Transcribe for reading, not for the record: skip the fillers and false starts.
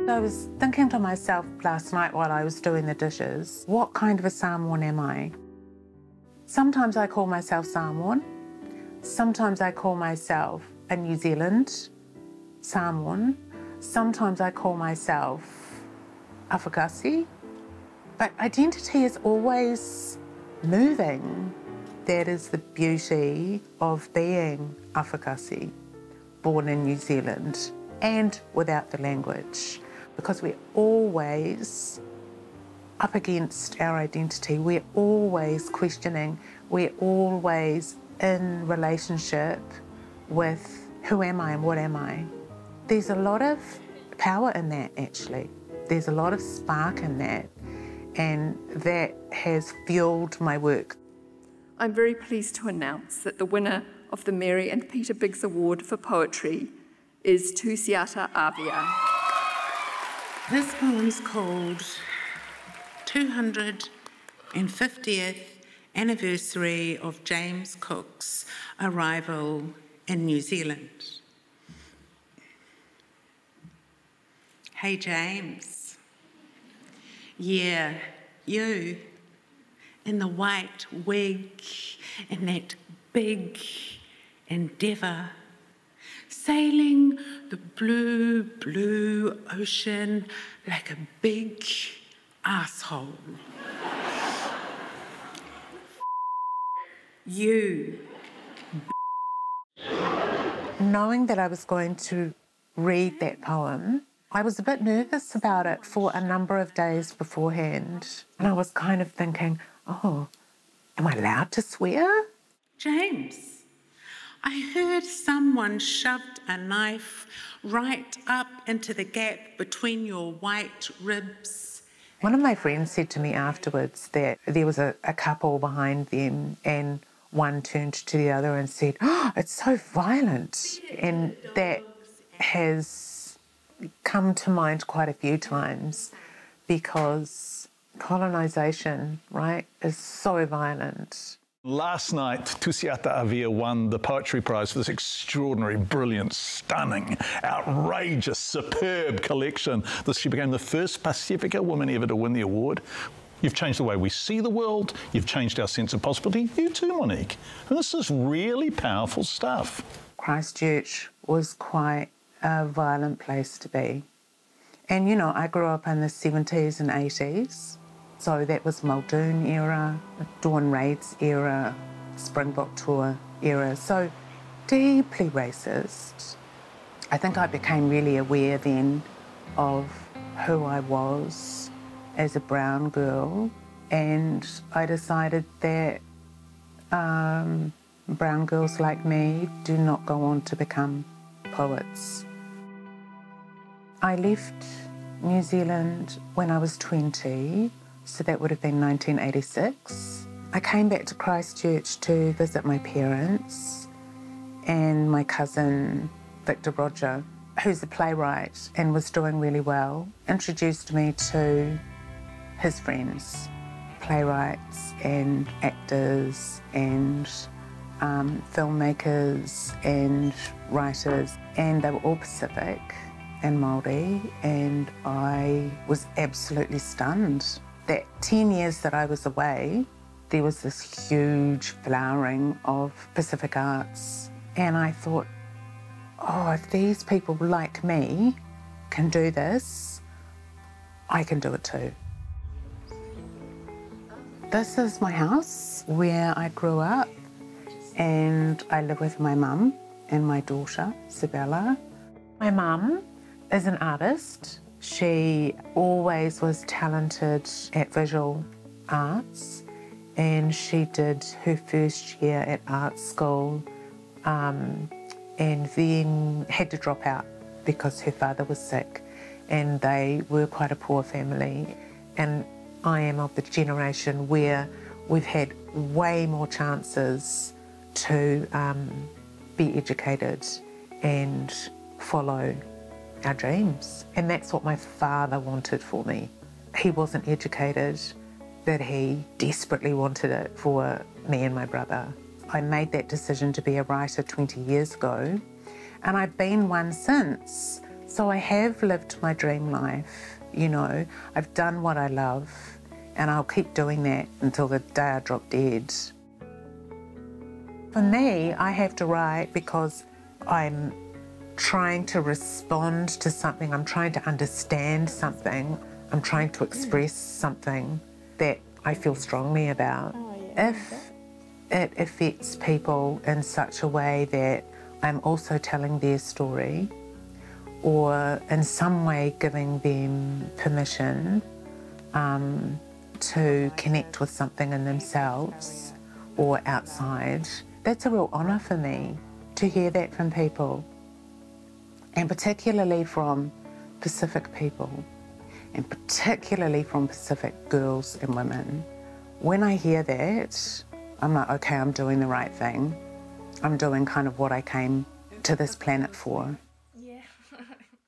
I was thinking to myself last night while I was doing the dishes, what kind of a Samoan am I? Sometimes I call myself Samoan. Sometimes I call myself a New Zealand Samoan. Sometimes I call myself Afakasi. But identity is always moving. That is the beauty of being Afakasi, born in New Zealand and without the language, because we're always up against our identity. We're always questioning. We're always in relationship with who am I and what am I. There's a lot of power in that, actually. There's a lot of spark in that, and that has fueled my work. I'm very pleased to announce that the winner of the Mary and Peter Biggs Award for Poetry is Tusiata Avia. This poem's called 250th Anniversary of James Cook's Arrival in New Zealand. Hey James, yeah, you, in the white wig and that big endeavour, sailing the blue, blue ocean like a big asshole. You. Knowing that I was going to read that poem, I was a bit nervous about it for a number of days beforehand. And I was kind of thinking, oh, am I allowed to swear? James, I heard someone shoved a knife right up into the gap between your white ribs. One of my friends said to me afterwards that there was a couple behind them and one turned to the other and said, oh, it's so violent. And that has come to mind quite a few times because colonisation, right, is so violent. Last night, Tusiata Avia won the Poetry Prize for this extraordinary, brilliant, stunning, outrageous, superb collection. She became the first Pasifika woman ever to win the award. You've changed the way we see the world. You've changed our sense of possibility. You too, Monique. And this is really powerful stuff. Christchurch was quite a violent place to be. And, you know, I grew up in the 70s and 80s. So that was Muldoon era, Dawn Raids era, Springbok Tour era. So deeply racist. I think I became really aware then of who I was as a brown girl, and I decided that brown girls like me do not go on to become poets. I left New Zealand when I was 20, so that would have been 1986. I came back to Christchurch to visit my parents, and my cousin, Victor Roger, who's a playwright and was doing really well, introduced me to his friends, playwrights and actors and filmmakers and writers, and they were all Pacific and Māori, and I was absolutely stunned. That 10 years that I was away, there was this huge flowering of Pacific arts, and I thought, oh, if these people like me can do this, I can do it too. This is my house where I grew up, and I live with my mum and my daughter, Sabella. My mum is an artist. She always was talented at visual arts, and she did her first year at art school and then had to drop out because her father was sick, and they were quite a poor family. And I am of the generation where we've had way more chances to be educated and follow our dreams. And that's what my father wanted for me. He wasn't educated, but he desperately wanted it for me and my brother. I made that decision to be a writer 20 years ago, and I've been one since. So I have lived my dream life, you know. I've done what I love, and I'll keep doing that until the day I drop dead. For me, I have to write because I'm trying to respond to something, I'm trying to understand something, I'm trying to express something that I feel strongly about. If it affects people in such a way that I'm also telling their story, or in some way giving them permission to connect with something in themselves or outside, that's a real honour for me to hear that from people, and particularly from Pacific people, and particularly from Pacific girls and women. When I hear that, I'm like, okay, I'm doing the right thing. I'm doing kind of what I came to this planet for. Yeah.